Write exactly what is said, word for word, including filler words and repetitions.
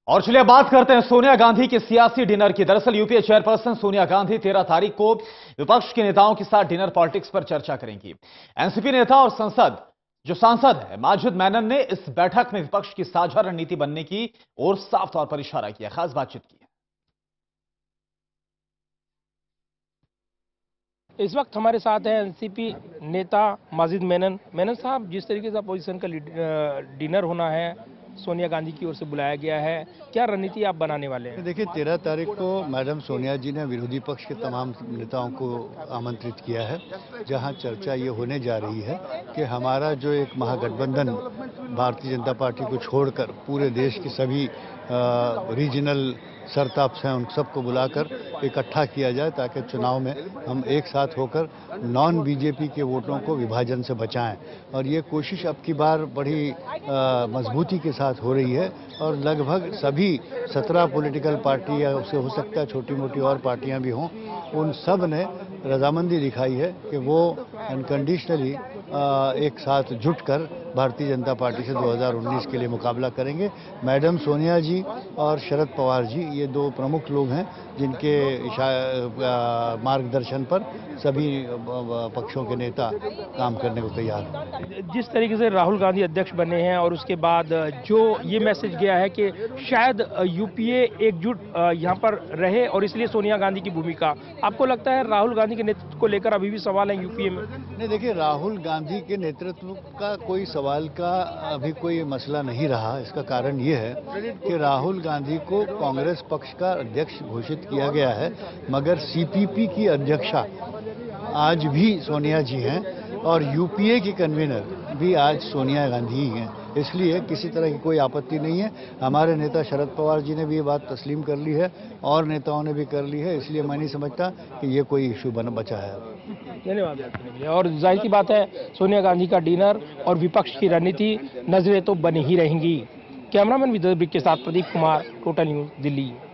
और चलिए बात करते हैं सोनिया गांधी के सियासी डिनर की। दरअसल यूपीए चेयरपर्सन सोनिया गांधी तेरह तारीख को विपक्ष के नेताओं के साथ डिनर पॉलिटिक्स पर चर्चा करेंगी। एनसीपी नेता और संसद जो सांसद है माजिद मेनन ने इस बैठक में विपक्ष की साझा रणनीति बनने की ओर साफ तौर पर इशारा किया, खास बातचीत की। इस वक्त हमारे साथ है एनसीपी नेता माजिद मेनन। मेनन साहब, जिस तरीके से अपोजिशन का डिनर होना है, सोनिया गांधी की ओर से बुलाया गया है, क्या रणनीति आप बनाने वाले हैं? देखिए, तेरह तारीख को मैडम सोनिया जी ने विरोधी पक्ष के तमाम नेताओं को आमंत्रित किया है, जहां चर्चा ये होने जा रही है कि हमारा जो एक महागठबंधन भारतीय जनता पार्टी को छोड़कर पूरे देश की सभी रीजनल सरताप हैं, उन सबको बुलाकर इकट्ठा किया जाए ताकि चुनाव में हम एक साथ होकर नॉन बीजेपी के वोटों को विभाजन से बचाएं। और ये कोशिश अब की बार बड़ी मजबूती के साथ हो रही है और लगभग सभी सत्रह पॉलिटिकल पार्टी या उससे हो सकता है छोटी मोटी और पार्टियां भी हों, उन सब ने रजामंदी दिखाई है कि वो अनकंडीशनली एक साथ जुटकर भारतीय जनता पार्टी से दो हज़ार उन्नीस के लिए मुकाबला करेंगे। मैडम सोनिया जी और शरद पवार जी ये दो प्रमुख लोग हैं जिनके मार्गदर्शन पर सभी पक्षों के नेता काम करने को तैयार हैं। जिस तरीके से राहुल गांधी अध्यक्ष बने हैं और उसके बाद जो ये मैसेज गया है कि शायद यूपीए एकजुट यहाँ पर रहे और इसलिए सोनिया गांधी की भूमिका, आपको लगता है राहुल गांधी के नेतृत्व को लेकर अभी भी सवाल है यूपीए में? नहीं, देखिए, राहुल गांधी के नेतृत्व का कोई सवाल का अभी कोई मसला नहीं रहा। इसका कारण ये है कि राहुल गांधी को कांग्रेस पक्ष का अध्यक्ष घोषित किया गया है, मगर सीपीपी की अध्यक्षा आज भी सोनिया जी हैं और यूपीए की कन्वीनर भी आज सोनिया गांधी ही हैं। इसलिए किसी तरह की कोई आपत्ति नहीं है। हमारे नेता शरद पवार जी ने भी ये बात तस्लीम कर ली है और नेताओं ने भी कर ली है, इसलिए मैं नहीं समझता कि ये कोई इशू बन बचा है। धन्यवाद। और जाहिर सी बात है, सोनिया गांधी का डिनर और विपक्ष की रणनीति नजरें तो बनी ही रहेंगी। कैमरामैन विद्युत के साथ प्रदीप कुमार, टोटल न्यूज, दिल्ली।